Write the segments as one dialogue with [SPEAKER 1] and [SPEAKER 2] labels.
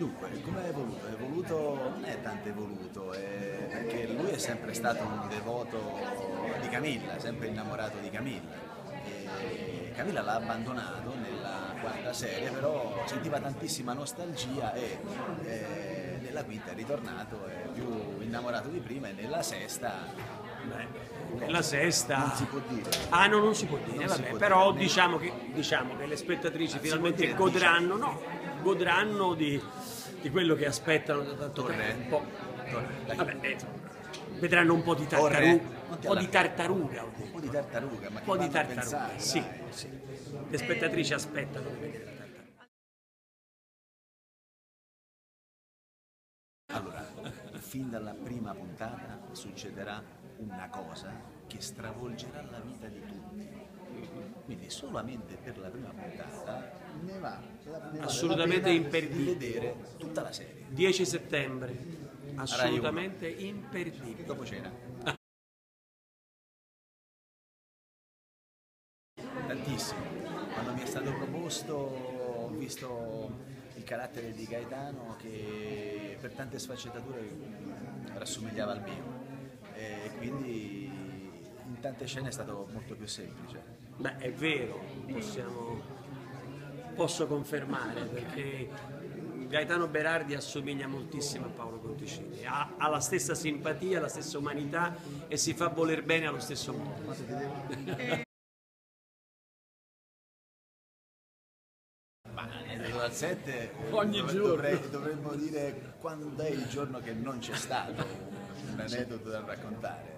[SPEAKER 1] Dunque, come è evoluto? È evoluto, non è tanto evoluto, perché lui è sempre stato un devoto di Camilla, sempre innamorato di Camilla. E Camilla l'ha abbandonato nella quarta serie, però sentiva tantissima nostalgia e nella quinta è ritornato, è più innamorato di prima e nella sesta...
[SPEAKER 2] La sesta
[SPEAKER 1] non si può dire.
[SPEAKER 2] Ah no, non si può dire,
[SPEAKER 1] Non si
[SPEAKER 2] vabbè,
[SPEAKER 1] può
[SPEAKER 2] però
[SPEAKER 1] dire.
[SPEAKER 2] diciamo che le spettatrici
[SPEAKER 1] Si
[SPEAKER 2] finalmente
[SPEAKER 1] può dire,
[SPEAKER 2] godranno, no, godranno di quello che aspettano da tanto
[SPEAKER 1] Torre.
[SPEAKER 2] tempo.
[SPEAKER 1] Torre, dai.
[SPEAKER 2] Vabbè, vedranno un po' di
[SPEAKER 1] Torre.
[SPEAKER 2] tartaruga,
[SPEAKER 1] Non
[SPEAKER 2] un
[SPEAKER 1] ti
[SPEAKER 2] po' di
[SPEAKER 1] allargare.
[SPEAKER 2] tartaruga,
[SPEAKER 1] Un po' di tartaruga, ma
[SPEAKER 2] un po'
[SPEAKER 1] che
[SPEAKER 2] di
[SPEAKER 1] vanno a
[SPEAKER 2] tartaruga,
[SPEAKER 1] pensare,
[SPEAKER 2] sì,
[SPEAKER 1] dai.
[SPEAKER 2] sì. Le spettatrici aspettano di vedere la tartaruga.
[SPEAKER 1] Allora, fin dalla prima puntata succederà una cosa che stravolgerà la vita di tutti. Quindi solamente per la prima puntata ne vale
[SPEAKER 2] Assolutamente
[SPEAKER 1] la pena
[SPEAKER 2] imperdibile.
[SPEAKER 1] di vedere tutta la serie.
[SPEAKER 2] 10 settembre, assolutamente imperdibile.
[SPEAKER 1] Dopo cena. Tantissimo. Quando mi è stato proposto ho visto il carattere di Gaetano che per tante sfaccettature rassomigliava al mio e quindi in tante scene è stato molto più semplice.
[SPEAKER 2] Beh, è vero, posso confermare perché Gaetano Berardi assomiglia moltissimo a Paolo Conticini, ha la stessa simpatia, la stessa umanità e si fa voler bene allo stesso modo.
[SPEAKER 1] Dal 7
[SPEAKER 2] Ogni giorno.
[SPEAKER 1] dovremmo dire quando è il giorno che non c'è stato un aneddoto da raccontare.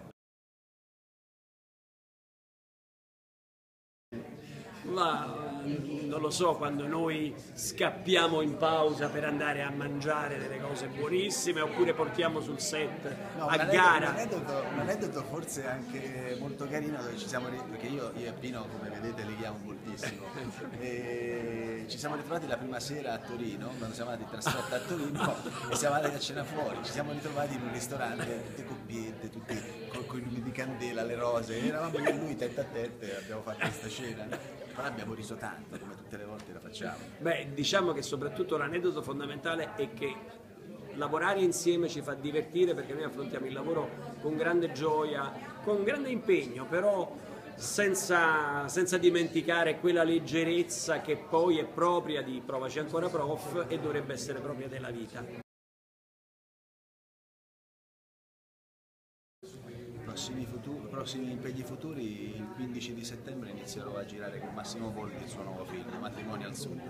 [SPEAKER 2] Ma non lo so, quando noi scappiamo in pausa per andare a mangiare delle cose buonissime oppure portiamo sul set a gara.
[SPEAKER 1] Un aneddoto forse anche molto carino dove ci siamo perché io e Pino come vedete leghiamo moltissimo e ci siamo ritrovati la prima sera a Torino quando siamo andati in trasferta a Torino e siamo andati a cena fuori, ci siamo ritrovati in un ristorante tutte coppiette, tutti con i lumi di candela, le rose, eravamo io e lui tête a tête e abbiamo fatto questa scena, però abbiamo riso tanto come tutte le volte la facciamo.
[SPEAKER 2] Beh, diciamo che soprattutto l'aneddoto fondamentale è che lavorare insieme ci fa divertire perché noi affrontiamo il lavoro con grande gioia, con grande impegno, però senza dimenticare quella leggerezza che poi è propria di Provaci ancora prof e dovrebbe essere propria della vita.
[SPEAKER 1] Prossimi impegni futuri, il 15 di settembre inizierò a girare con Massimo Boldi il suo nuovo film, Matrimonio al Sud.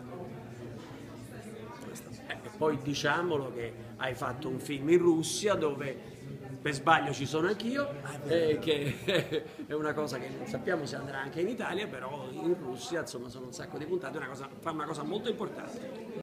[SPEAKER 2] E poi diciamolo che hai fatto un film in Russia dove per sbaglio ci sono anch'io, che è una cosa che non sappiamo se andrà anche in Italia, però in Russia insomma sono un sacco di puntate, fa una cosa molto importante.